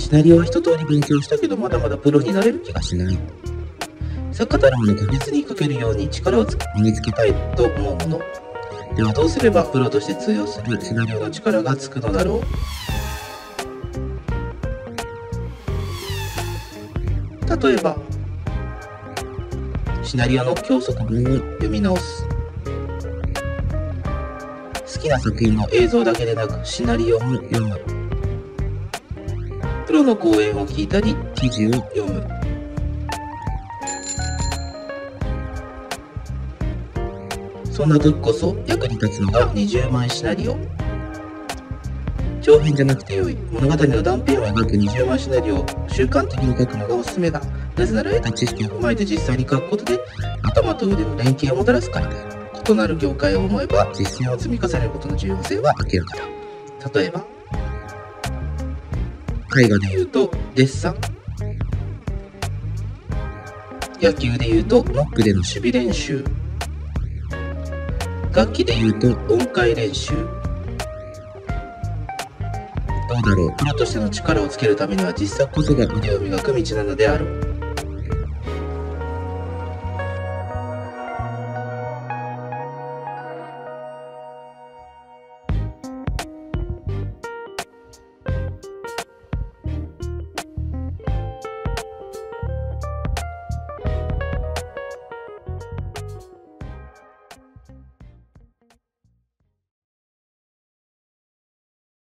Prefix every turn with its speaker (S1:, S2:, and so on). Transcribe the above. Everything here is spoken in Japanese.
S1: シナリオは一通り勉強したけどまだまだプロになれる気がしない。作家たるもの確実に書けるように力を身につけたいと思うもの。ではどうすればプロとして通用するシナリオの力がつくのだろう。例えばシナリオの教則文を読み直す。好きな作品の映像だけでなくシナリオも読む。プロの講演を聞いたり記事を読む。そんな時こそ役に立つのが20枚シナリオ。長編じゃなくてよい物語の断片を描く20枚シナリオを習慣的に書くのがおすすめだ。なぜなら得た知識を踏まえて実際に書くことで頭と腕の連携をもたらすからだ。異なる業界を思えば実践を積み重ねることの重要性は明らかだ。例えば絵画でいうとデッサン、野球でいうとノックでの守備練習、楽器でいうと音階練習。どうだろう、プロとしての力をつけるためには実作こそが腕を磨く道なのである。